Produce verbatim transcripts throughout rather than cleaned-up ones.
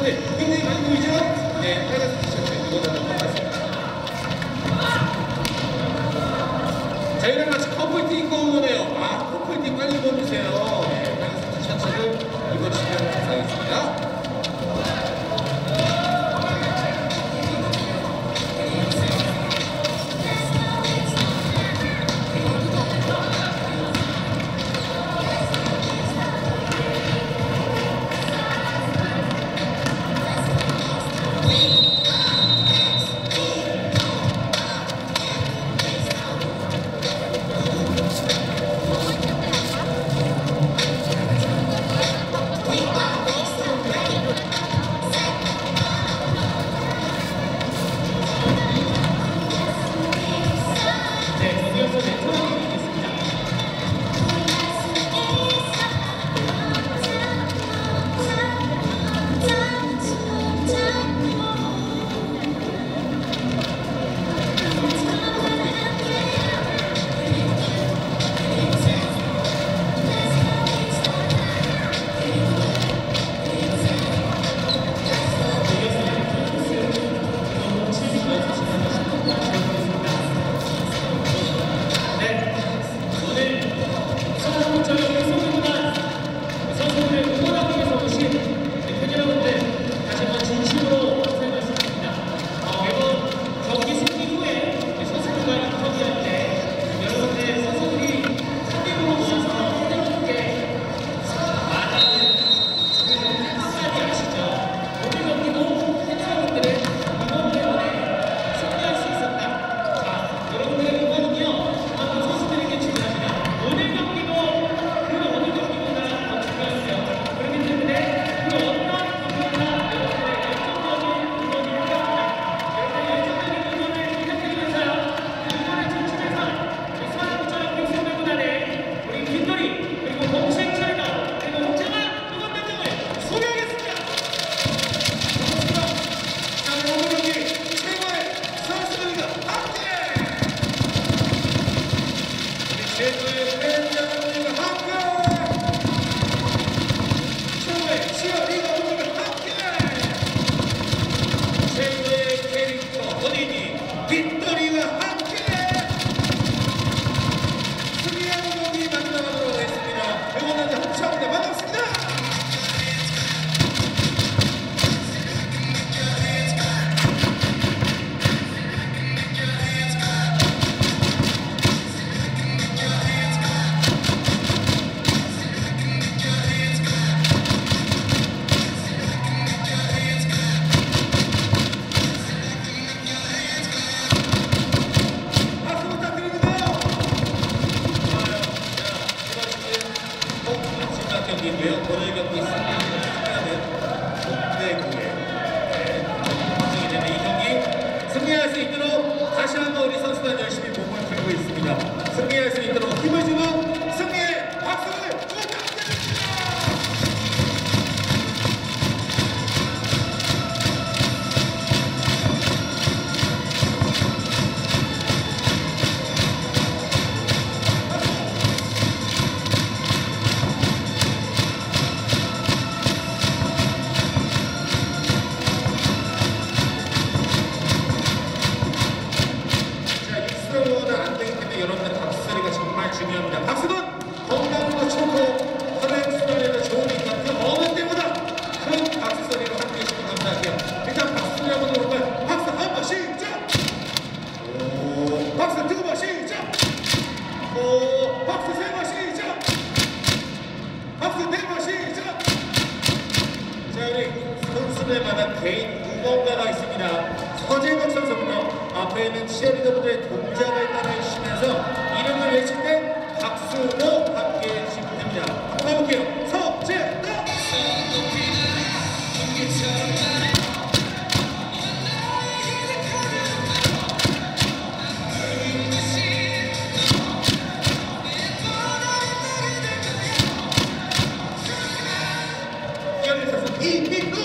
네, 굉장히 많이 보이죠? 네, 빨간색 티셔츠 이거는 반갑습니다. 저희랑 같이 커플티 입고 온 거네요. 아, 커플티 빨리 입어주세요. 네, 빨간색 티셔츠를 입어주시면 감사하겠습니다. 승리할 수 있도록 다시 한번 우리 선수단 열심히 몸을 풀고 있습니다. 승리할 수 있도록 힘을 주는 승리의 박수를 부탁드립니다. 여러분들 박수 소리가 정말 중요합니다. 박수는 건강도 좋고 혈액순환에도 좋은 것 같아요. 어느 때보다 큰 박수 소리로 함께 해주시면 감사할게요. 일단 박수 소리 한번 들어볼까요? 박수 한 번 시작! 오, 박수 두 번 시작! 오, 박수 세 번 시작! 박수 네 번 시작! 자, 우리 선수들마다 개인 응원가가 있습니다. 서재덕 선수부터 앞에 있는 치어리더분들의 동작을 따라해주시면서 이름을 외칠 때 박수로 함께 해주시면 됩니다. 한번 가볼게요. 서재덕! 치어리더 선수 이민우!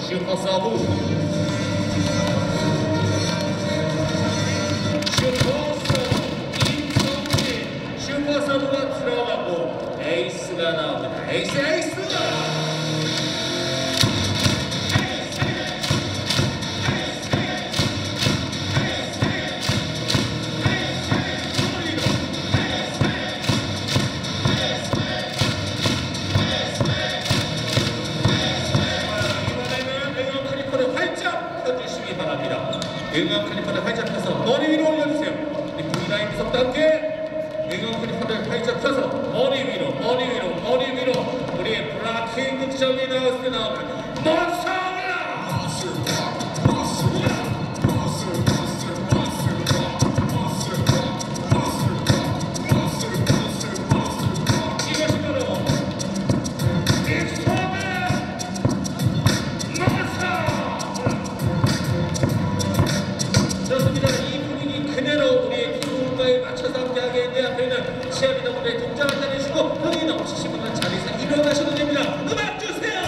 슈퍼서브 슈퍼서브 임성진 슈퍼서브가 들어가고 에이스가 나옵니다. 에이스 에이스 응원 클리퍼를 활짝 펴서 머리 위로 올려주세요. 우리 브이라인 분석과 함께 응원 클리퍼를 활짝 펴서 머리 위로 머리 위로 머리 위로 우리 블라킹 딕션이 나왔을 때 나오는 몬스터 시합이다분들의 동작을 따내시고 흥이 넘치신 분은 자리에서 일어나셔도 됩니다. 음악 주세요.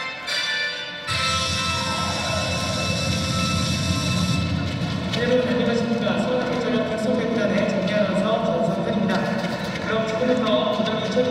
여러분